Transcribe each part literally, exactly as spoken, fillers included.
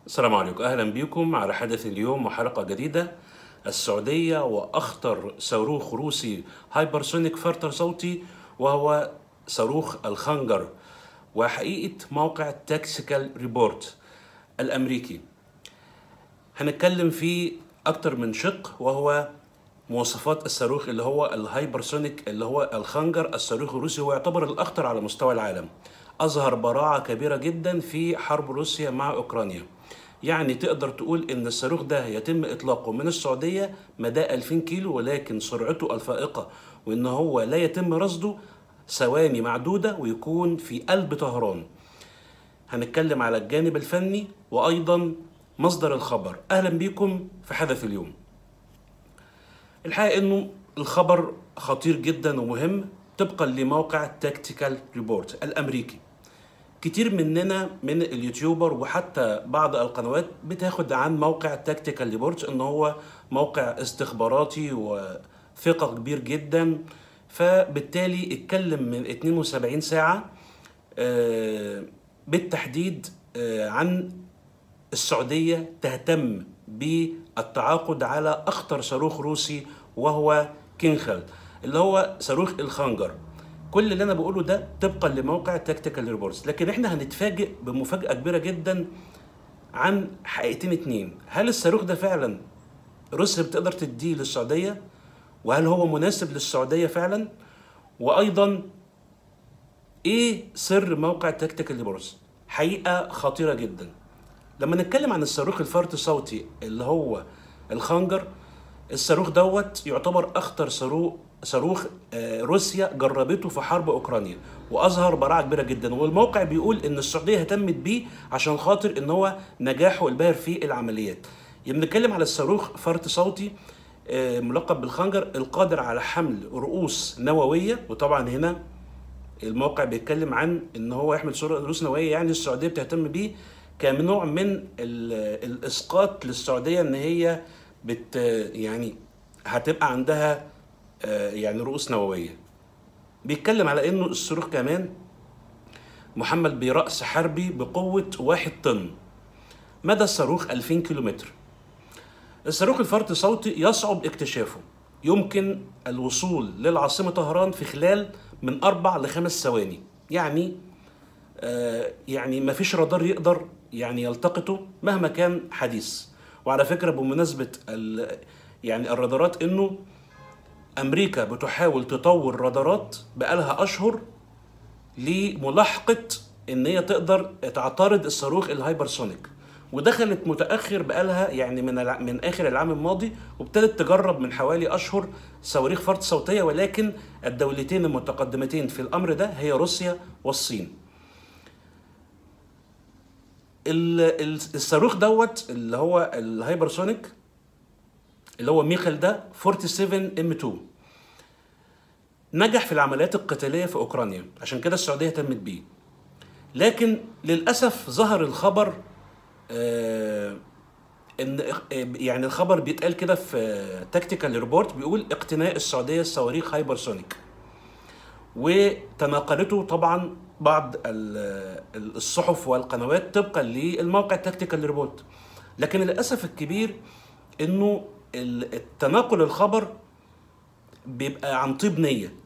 السلام عليكم، أهلا بكم على حدث اليوم وحلقة جديدة. السعودية وأخطر صاروخ روسي هايبرسونيك فرط صوتي، وهو صاروخ الخنجر، وحقيقة موقع تاكسيكال ريبورت الأمريكي. هنتكلم فيه أكتر من شق، وهو مواصفات الصاروخ اللي هو الهايبرسونيك اللي هو الخنجر. الصاروخ الروسي هو يعتبر الأخطر على مستوى العالم، أظهر براعة كبيرة جدا في حرب روسيا مع أوكرانيا. يعني تقدر تقول إن الصاروخ ده يتم إطلاقه من السعودية مدى ألفين كيلو، ولكن سرعته الفائقة وإن هو لا يتم رصده ثواني معدودة ويكون في قلب طهران. هنتكلم على الجانب الفني وأيضا مصدر الخبر. أهلا بكم في حدث اليوم. الحقيقة إنه الخبر خطير جدا ومهم طبقا لموقع تاكتيكال ريبورت الأمريكي. كتير مننا من اليوتيوبر وحتى بعض القنوات بتاخد عن موقع تاكتيكال ريبورت ان هو موقع استخباراتي وثقة كبير جدا، فبالتالي اتكلم من اثنين وسبعين ساعة بالتحديد عن السعودية تهتم بالتعاقد على أخطر صاروخ روسي وهو كينخل اللي هو صاروخ الخنجر. كل اللي انا بقوله ده طبقا لموقع تاكتيكال ريبورتس، لكن احنا هنتفاجئ بمفاجأة كبيرة جدا عن حقيقتين اتنين. هل الصاروخ ده فعلا روسيا بتقدر تديه للسعودية؟ وهل هو مناسب للسعودية فعلا؟ وايضا ايه سر موقع تاكتيكال ريبورتس؟ حقيقة خطيرة جدا. لما نتكلم عن الصاروخ الفرط صوتي اللي هو الخنجر، الصاروخ دوت يعتبر اخطر صاروخ صاروخ روسيا جربته في حرب اوكرانيا، واظهر براعه كبيره جدا. والموقع بيقول ان السعوديه اهتمت بيه عشان خاطر ان هو نجاحه الباهر في العمليات. بنتكلم على الصاروخ فرط صوتي ملقب بالخنجر القادر على حمل رؤوس نوويه، وطبعا هنا الموقع بيتكلم عن ان هو يحمل رؤوس نوويه، يعني السعوديه بتهتم بيه كنوع من الاسقاط للسعوديه ان هي بت يعني هتبقى عندها يعني رؤوس نووية. بيتكلم على انه الصاروخ كمان محمل برأس حربي بقوة واحد طن. مدى الصاروخ ألفين كيلومتر. الصاروخ الفرط صوتي يصعب اكتشافه، يمكن الوصول للعاصمة طهران في خلال من أربع لخمس ثواني. يعني آه يعني ما فيش رادار يقدر يعني يلتقطه مهما كان حديث. وعلى فكرة بمناسبة يعني الرادارات، انه أمريكا بتحاول تطور رادارات بقالها أشهر لملاحقة إن هي تقدر تعترض الصاروخ الهايبرسونيك، ودخلت متأخر بقالها يعني من من آخر العام الماضي، وابتدت تجرب من حوالي أشهر صواريخ فرط صوتية. ولكن الدولتين المتقدمتين في الأمر ده هي روسيا والصين. الصاروخ دوت اللي هو الهايبرسونيك اللي هو ميخل ده سبعة وأربعين إم تو نجح في العمليات القتالية في أوكرانيا، عشان كده السعودية اهتمت بيه. لكن للأسف ظهر الخبر آه إن يعني الخبر بيتقال كده في تاكتيكال ريبورت، بيقول اقتناء السعودية الصواريخ هايبرسونيك، وتناقلته طبعا بعض الصحف والقنوات طبقا للموقع تاكتيكال ريبورت. لكن للأسف الكبير إنه التناقل الخبر بيبقى عن طيب نية.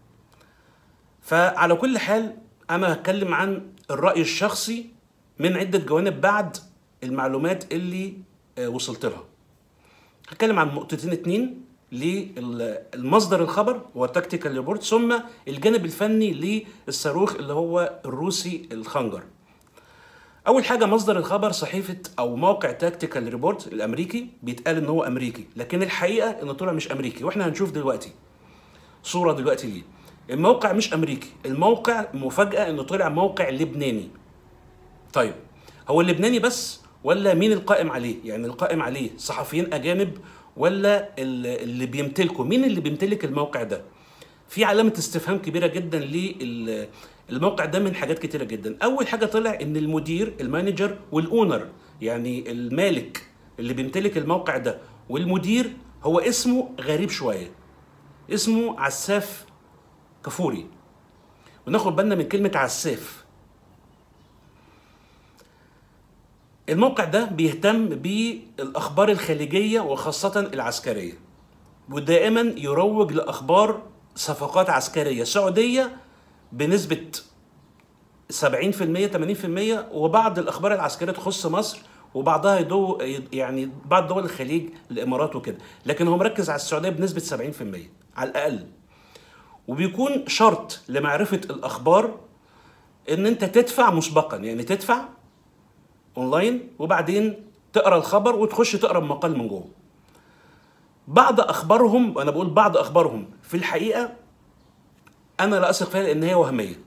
فعلى كل حال أنا هتكلم عن الرأي الشخصي من عدة جوانب بعد المعلومات اللي وصلت لها. هتكلم عن نقطتين اتنين للمصدر الخبر هو تاكتيكال ريبورت، ثم الجانب الفني للصاروخ اللي هو الروسي الخنجر. أول حاجة مصدر الخبر صحيفة أو موقع تاكتيكال ريبورت الأمريكي، بيتقال إن هو أمريكي، لكن الحقيقة إنه طلع مش أمريكي، وإحنا هنشوف دلوقتي صورة دلوقتي ليه. الموقع مش أمريكي، الموقع مفاجأة إنه طلع موقع لبناني. طيب هو اللبناني بس ولا مين القائم عليه؟ يعني القائم عليه صحفيين أجانب ولا اللي بيمتلكوا؟ مين اللي بيمتلك الموقع ده؟ في علامة استفهام كبيرة جدا للموقع ده من حاجات كتيرة جدا. أول حاجة طلع إن المدير المانجر والأونر، يعني المالك اللي بيمتلك الموقع ده والمدير، هو اسمه غريب شوية، اسمه عساف كفوري. وناخد بالنا من كلمة عساف. الموقع ده بيهتم بالاخبار الخليجيه وخاصه العسكريه، ودائما يروج لاخبار صفقات عسكريه سعوديه بنسبه سبعين في المية ثمانين في المية، وبعض الاخبار العسكريه تخص مصر، وبعضها يدو يعني بعض دول الخليج الامارات وكده، لكن هو مركز على السعوديه بنسبه سبعين في المية على الاقل. وبيكون شرط لمعرفه الاخبار ان انت تدفع مسبقا، يعني تدفع اونلاين وبعدين تقرا الخبر وتخش تقرا المقال من جوه. بعض اخبارهم، انا بقول بعض اخبارهم، في الحقيقه انا لا اثق فيها لان هي وهميه.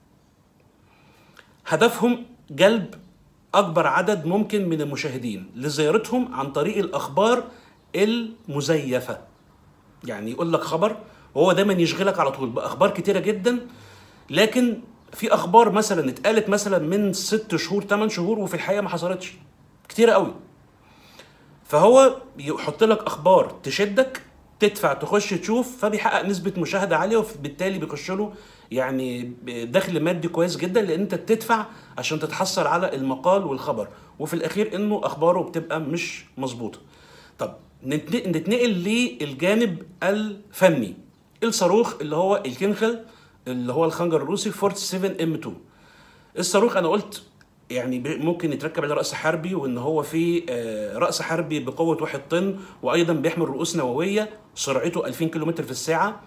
هدفهم جلب اكبر عدد ممكن من المشاهدين لزيارتهم عن طريق الاخبار المزيفه. يعني يقول لك خبر وهو دايما يشغلك على طول باخبار كتيره جدا، لكن في اخبار مثلا اتقالت مثلا من ست شهور ثمان شهور وفي الحقيقه ما حصلتش، كتيره قوي. فهو يحط لك اخبار تشدك، تدفع تخش تشوف، فبيحقق نسبه مشاهده عاليه، وبالتالي بيخش له يعني دخل مادي كويس جدا، لان انت بتدفع عشان تتحصل على المقال والخبر، وفي الاخير انه اخباره بتبقى مش مظبوطه. طب نتنقل للجانب الفني. الصاروخ اللي هو الكنخل اللي هو الخنجر الروسي سبعة وأربعين ام اتنين. الصاروخ انا قلت يعني ممكن يتركب عليه رأس حربي، وان هو في رأس حربي بقوة واحد طن، وايضا بيحمل رؤوس نووية، سرعته ألفين كيلومتر في الساعة،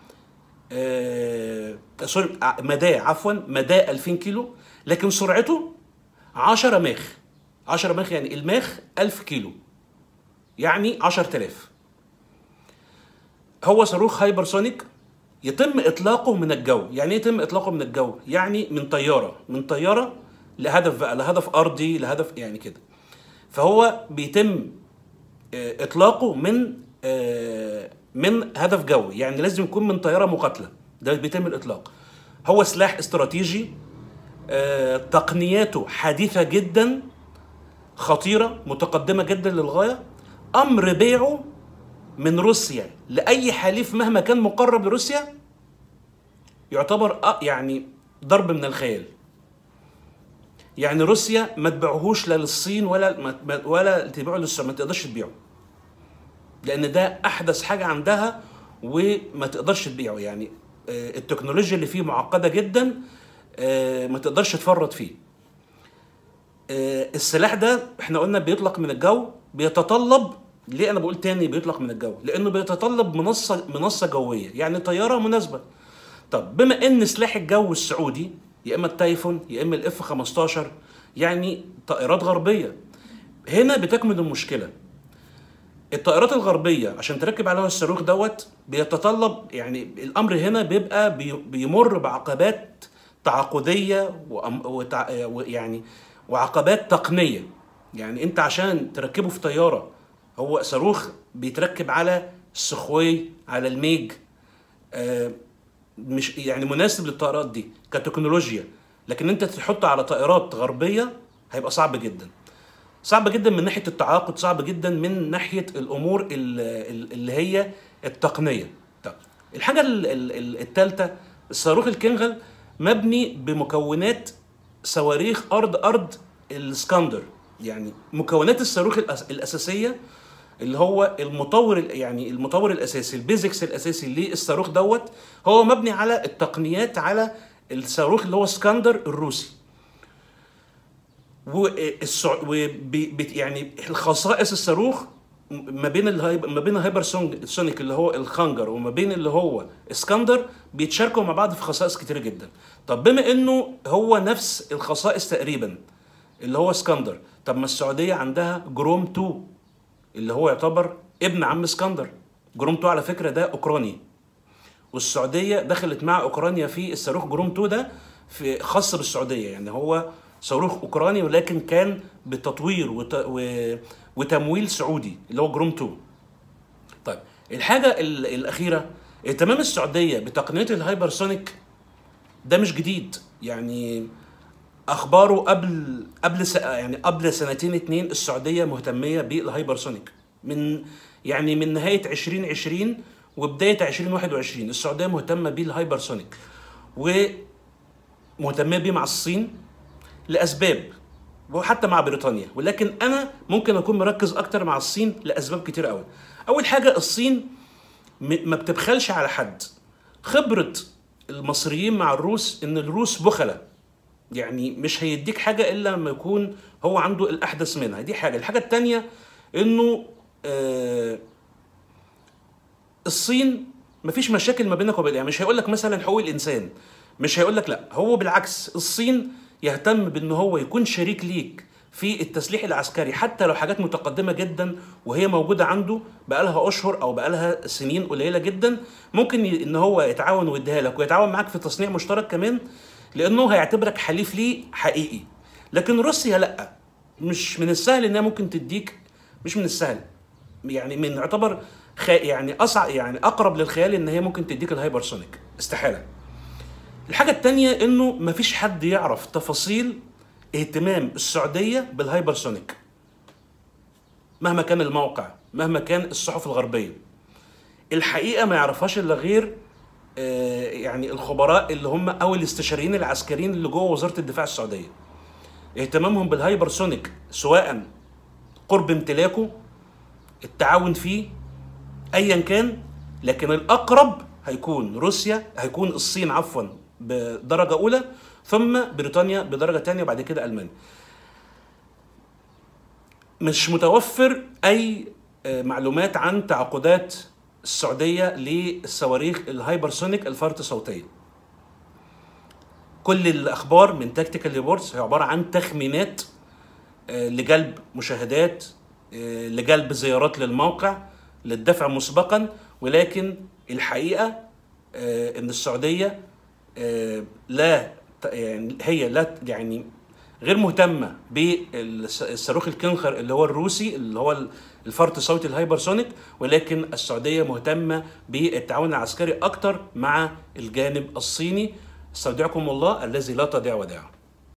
سوري مداه عفوا مداه ألفين كيلو، لكن سرعته عشرة ماخ. عشرة ماخ يعني الماخ ألف كيلو، يعني عشرة آلاف. هو صاروخ هايبرسونيك يتم اطلاقه من الجو. يعني ايه يتم اطلاقه من الجو؟ يعني من طياره من طياره لهدف بقى، لهدف ارضي، لهدف يعني كده. فهو بيتم اطلاقه من من هدف جوي، يعني لازم يكون من طياره مقاتله، ده بيتم الاطلاق. هو سلاح استراتيجي، تقنياته حديثه جدا، خطيره، متقدمه جدا للغايه. امر بيعه من روسيا لاي حليف مهما كان مقرب لروسيا يعتبر يعني ضرب من الخيال. يعني روسيا ما تبيعهوش لا للصين ولا ولا تبيعه للسعوديه، ما تقدرش تبيعه، لان ده احدث حاجه عندها وما تقدرش تبيعه. يعني التكنولوجيا اللي فيه معقده جدا، ما تقدرش تفرط فيه. السلاح ده احنا قلنا بيطلق من الجو، بيتطلب، ليه انا بقول تاني بيطلق من الجو؟ لانه بيتطلب منصه منصه جويه، يعني طياره مناسبه. طب بما ان سلاح الجو السعودي يا اما التايفون يا اما الاف خمستاشر، يعني طائرات غربيه، هنا بتكمن المشكله. الطائرات الغربيه عشان تركب عليها الصاروخ دوت بيتطلب، يعني الامر هنا بيبقى بيمر بعقبات تعاقديه ويعني وعقبات تقنيه. يعني انت عشان تركبه في طياره، هو صاروخ بيتركب على السخوي، على الميج، آه مش يعني مناسب للطائرات دي كتكنولوجيا، لكن انت تحطه على طائرات غربيه هيبقى صعب جدا. صعب جدا من ناحيه التعاقد، صعب جدا من ناحيه الامور اللي هي التقنيه. طب الحاجه الثالثه، الصاروخ الكنغل مبني بمكونات صواريخ ارض ارض الاسكندر. يعني مكونات الصاروخ الاساسيه اللي هو المطور، يعني المطور الاساسي، البيزكس الاساسي للصاروخ دوت، هو مبني على التقنيات على الصاروخ اللي هو اسكندر الروسي. والسع... يعني الخصائص الصاروخ ما بين الهايب... ما بين الهايبر سونيك اللي هو الخنجر وما بين اللي هو اسكندر بيتشاركوا مع بعض في خصائص كتيره جدا. طب بما انه هو نفس الخصائص تقريبا اللي هو اسكندر، طب ما السعوديه عندها جروم اتنين اللي هو يعتبر ابن عم اسكندر. جروم اتنين على فكره ده اوكراني، والسعوديه دخلت مع اوكرانيا في الصاروخ جروم اتنين ده، في خاص بالسعوديه. يعني هو صاروخ اوكراني ولكن كان بتطوير وت... و... وتمويل سعودي اللي هو جروم اتنين. طيب الحاجه الاخيره، اهتمام السعوديه بتقنيه الهايبرسونيك ده مش جديد. يعني اخباره قبل قبل س... يعني قبل سنتين اتنين السعوديه مهتميه بالهايبرسونيك، من يعني من نهايه عشرين عشرين وبدايه عشرين واحد وعشرين السعوديه مهتمه بالهايبرسونيك، ومهتمه بيه مع الصين لاسباب. وحتى مع بريطانيا، ولكن انا ممكن اكون مركز اكتر مع الصين لاسباب كتير قوي. اول حاجه، الصين ما بتبخلش على حد. خبره المصريين مع الروس ان الروس بخله، يعني مش هيديك حاجه الا لما يكون هو عنده الاحدث منها. دي حاجه. الحاجه الثانيه انه آه الصين مفيش مشاكل ما بينك وبين، يعني مش هيقول لك مثلا حقوق الانسان، مش هيقول لك لا. هو بالعكس، الصين يهتم بان هو يكون شريك ليك في التسليح العسكري، حتى لو حاجات متقدمه جدا وهي موجوده عنده بقالها اشهر او بقالها سنين قليله جدا، ممكن ان هو يتعاون ويديها لك ويتعاون معاك في تصنيع مشترك كمان، لانه هيعتبرك حليف ليه حقيقي. لكن روسيا لا، مش من السهل انها ممكن تديك، مش من السهل، يعني من يعتبر خ... يعني اصعب، يعني اقرب للخيال ان هي ممكن تديك الهايبرسونيك، استحاله. الحاجه الثانيه انه مفيش حد يعرف تفاصيل اهتمام السعوديه بالهايبرسونيك مهما كان الموقع، مهما كان الصحف الغربيه. الحقيقه ما يعرفهاش الا غير آه يعني الخبراء اللي هم او الاستشاريين العسكريين اللي جوه وزاره الدفاع السعوديه. اهتمامهم بالهايبرسونيك سواء قرب امتلاكه، التعاون فيه، ايا كان، لكن الاقرب هيكون روسيا، هيكون الصين عفوا بدرجه اولى، ثم بريطانيا بدرجه ثانيه، وبعد كده المانيا. مش متوفر اي معلومات عن تعاقدات السعوديه للصواريخ الهايبرسونيك الفارط صوتيه. كل الاخبار من تكتيكال ريبورتس هي عباره عن تخمينات لجلب مشاهدات، لجلب زيارات للموقع، للدفع مسبقا، ولكن الحقيقه ان السعوديه لا، يعني هي لا، يعني غير مهتمه بالصاروخ الكنخر اللي هو الروسي اللي هو الفارط الصوتي الهايبرسونيك، ولكن السعوديه مهتمه بالتعاون العسكري اكتر مع الجانب الصيني. استودعكم الله الذي لا تضيع ودائعه.